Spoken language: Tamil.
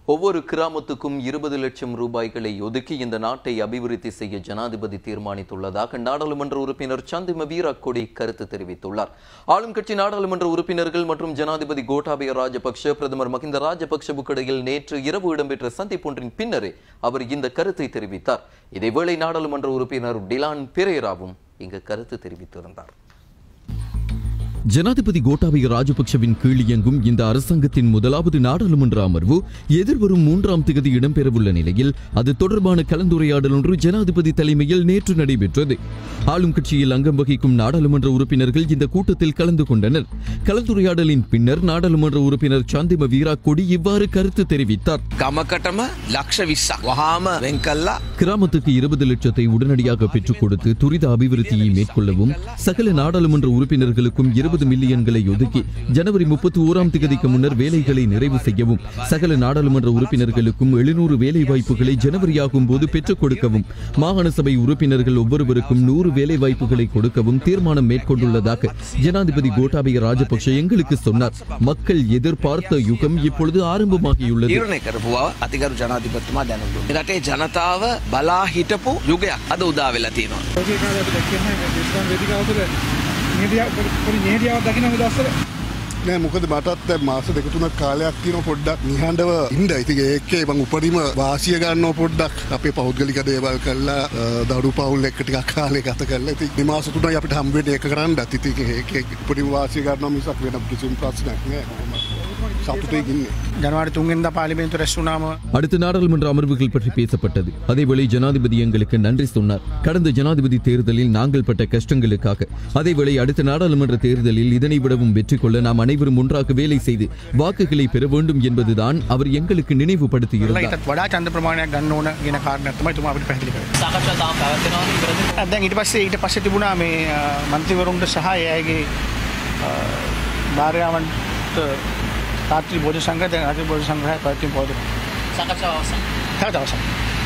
ஒவ்வொரு கிராமத்துக்கும் 20 லட்சம் ரூபாய்களை ஒதுக்கி இந்த நாட்டை அபிவிருத்தி செய்ய ஜனாதிபதி தீர்மானித்துள்ளதாக நாடாளுமன்ற உறுப்பினர் சந்திம வீரக்கொடி கருத்து தெரிவித்துள்ளார். ஆளும் கட்சி நாடாளுமன்ற உறுப்பினர்கள் மற்றும் ஜனாதிபதி கோட்டாபய ராஜபக்ஷ பிரதமர் மஹிந்த ராஜபக்ஷவுக்கு இடையில் நேற்று இரவு இடம்பெற்ற சந்திப்பொன்றின் பின்னரே அவர் இந்த கருத்தை தெரிவித்தார். இதேவேளை நாடாளுமன்ற உறுப்பினர் டிலான் பெரேராவும் இங்கு கருத்து தெரிவித்திருந்தார். ஜனாதிபதி கோட்டாபய ராஜபக்ஷவின் கீழ் இயங்கும் இந்த அரசாங்கத்தின் முதலாவது நாடாளுமன்ற அமர்வு எதிர்வரும் 3ஆம் தேதி இடம்பெறவுள்ள நிலையில் அது தொடர்பான கலந்துரையாடல் ஒன்று ஜனாதிபதி தலைமையில் நேற்று நடைபெற்றது. ஆளும் கட்சியில் அங்கம் வகிக்கும் நாடாளுமன்ற உறுப்பினர்கள் இந்த கூட்டத்தில் கலந்து கொண்டனர். கலந்துரையாடலின் பின்னர் நாடாளுமன்ற உறுப்பினர் சந்திம வீரக்கொடி இவ்வாறு கருத்து தெரிவித்தார். கிராமத்துக்கு 20 லட்சத்தை உடனடியாக பெற்றுக் கொடுத்து துரித அபிவிருத்தியை மேற்கொள்ளவும் சகல நாடாளுமன்ற உறுப்பினர்களுக்கும் 20 மில்லியன்களை ஒதுக்கி ஜனவரி 31ஆம் தேதிக்கு முன்னர் வேலைகளை நிறைவு செய்யவும், சகல நாடாளுமன்ற உறுப்பினர்களுக்கும் 700 வேலை வாய்ப்புகளை ஜனவரியாகும் போது பெற்றுக் கொடுக்கவும், மாகாண சபை உறுப்பினர்கள் ஒவ்வொருவருக்கும் 100 வேலை வாய்ப்புகளை கொடுக்கவும் தீர்மானம் மேற்கொண்டுள்ளதாக ஜனாதிபதி கோட்டாபய ராஜபக்ஷ எங்களுக்கு சொன்னார். மக்கள் எதிர்பார்த்த யுகம் இப்பொழுது ஆரம்பமாகியுள்ளது. නෑ මොකද මටත් මාස දෙක තුනක් කාලයක් තියෙනවා පොඩ්ඩක් නිහඬව ඉන්න. ඉතින් ඒකේ මම උපරිම වාසිය ගන්නවා පොඩ්ඩක් අපේ පෞද්ගලික දේවල් කරලා දරු පවුල් එක්ක ටිකක් කාලේ ගත කරලා ඉතින් මේ මාස තුනයි අපිට හම්බ වෙන්නේ ඒක කරන්නත්. ඉතින් ඒකේ උපරිම වාසිය ගන්නවා මිසක් වෙන කිසිම ප්‍රශ්නයක් නෑ. ஜனவரி 3 பார்லிமெண்ட் ரெஸ்டாம அடுத்த நாடாளுமன்ற அமர்வுகள் பற்றி பேசப்பட்டது. அதேவேளை ஜனாதிபதி எங்களுக்கு நன்றி சொன்னார். கடந்த ஜனாதிபதி தேர்தலில் நாங்கள் பட்ட கஷ்டங்களுக்காக. அதேவேளை அடுத்த நாடாளுமன்ற தேர்தலில் இதனை விடவும் வெற்றி கொள்ள நாம் அனைவரும் ஒன்றாக வேலை செய்து வாக்குகளை பெற வேண்டும் என்பதுதான் அவர் எங்களுக்கு நினைவுபடுத்தியிருந்தார். रात्रि भोज संघ रात्रि भोज संघ है